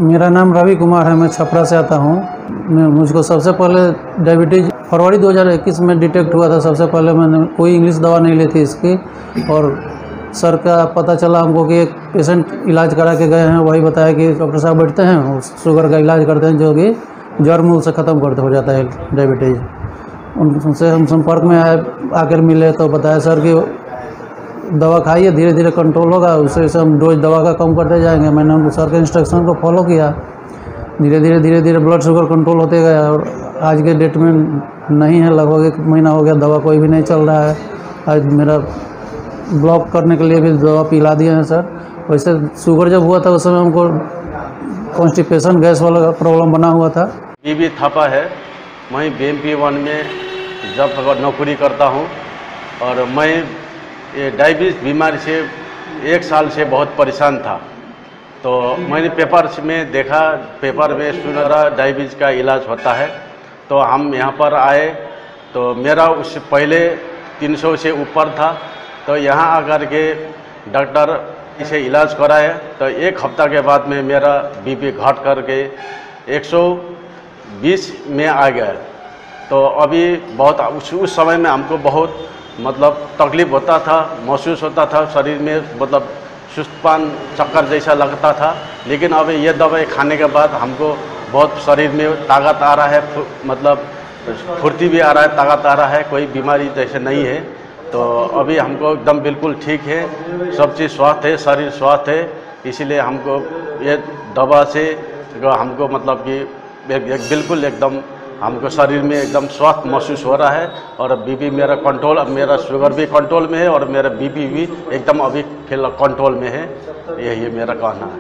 मेरा नाम रवि कुमार है, मैं छपरा से आता हूँ। मुझको सबसे पहले डायबिटीज़ फरवरी 2021 में डिटेक्ट हुआ था। सबसे पहले मैंने कोई इंग्लिश दवा नहीं ली थी इसकी, और सर का पता चला हमको कि एक पेशेंट इलाज करा के गए हैं, वही बताया कि डॉक्टर साहब बैठते हैं शुगर का इलाज करते हैं, जो कि जड़ मूल से ख़त्म करते हो जाता है डायबिटीज़। उनसे हम संपर्क में आकर मिले तो बताया सर कि दवा खाइए, धीरे धीरे कंट्रोल होगा, उससे हम डोज दवा का कम करते जाएंगे। मैंने उनको सर के इंस्ट्रक्शन को फॉलो किया, धीरे धीरे ब्लड शुगर कंट्रोल होते गया, और आज के डेट में नहीं है, लगभग 1 महीना हो गया, दवा कोई भी नहीं चल रहा है। आज मेरा ब्लॉक करने के लिए भी दवा पिला दिए हैं सर। वैसे शुगर जब हुआ था उस समय हमको कॉन्स्टिपेशन गैस वाला प्रॉब्लम बना हुआ था। बीबी थापा है, मैं BMP 1 में जब नौकरी करता हूँ, और मैं ये डायबिटीज़ बीमारी से 1 साल से बहुत परेशान था। तो मैंने पेपर में देखा, पेपर में सुना डायबिटीज़ का इलाज होता है, तो हम यहाँ पर आए। तो मेरा उससे पहले 300 से ऊपर था, तो यहाँ आकर के डॉक्टर इसे इलाज कराए, तो 1 हफ्ता के बाद में मेरा बीपी घट करके 120 में आ गया। तो अभी बहुत उस समय में हमको बहुत मतलब तकलीफ़ होता था, महसूस होता था शरीर में, मतलब सुस्तपन चक्कर जैसा लगता था। लेकिन अब ये दवाई खाने के बाद हमको बहुत शरीर में ताकत आ रहा है, मतलब फुर्ती भी आ रहा है, ताकत आ रहा है, कोई बीमारी जैसे नहीं है। तो अभी हमको एकदम बिल्कुल ठीक है, सब चीज़ स्वस्थ है, शरीर स्वस्थ है। इसीलिए हमको ये दवा से हमको मतलब कि बिल्कुल एकदम हमको शरीर में एकदम स्वस्थ महसूस हो रहा है। और बीपी मेरा कंट्रोल, अब मेरा शुगर भी कंट्रोल में है, और मेरा बीपी भी एकदम अभी कंट्रोल में है। यही मेरा कहना है।